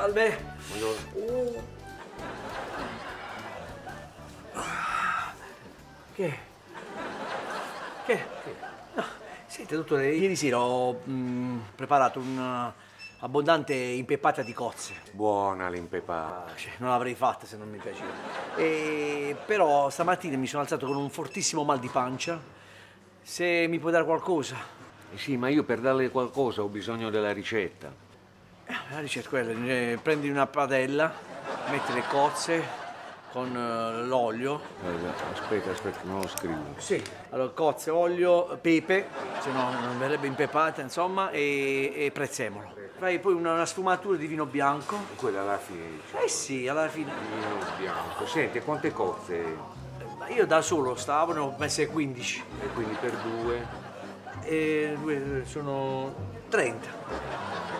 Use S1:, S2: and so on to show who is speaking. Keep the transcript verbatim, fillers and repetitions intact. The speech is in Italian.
S1: Salve.
S2: Buongiorno.
S1: Uh. Che? Che? No, senti, dottore, ieri sera ho mh, preparato un'abbondante impeppata di cozze.
S2: Buona l'impepata.
S1: Ah, cioè, non l'avrei fatta se non mi piaceva. E, però stamattina mi sono alzato con un fortissimo mal di pancia. Se mi puoi dare qualcosa?
S2: Eh sì, ma io per darle qualcosa ho bisogno della ricetta.
S1: Eh, La ricetta è quella, eh, prendi una padella, metti le cozze con eh, l'olio.
S2: Eh, Aspetta, aspetta, non lo scrivo.
S1: Sì. Allora, cozze, olio, pepe, se no non verrebbe impeppata, insomma, e, e prezzemolo. Fai poi una, una sfumatura di vino bianco.
S2: Quella alla fine.
S1: Eh sì, alla fine.
S2: Vino bianco. Senti, quante cozze?
S1: Ma io da solo stavo, ne ho messe quindici.
S2: E quindi per due?
S1: E due sono trenta.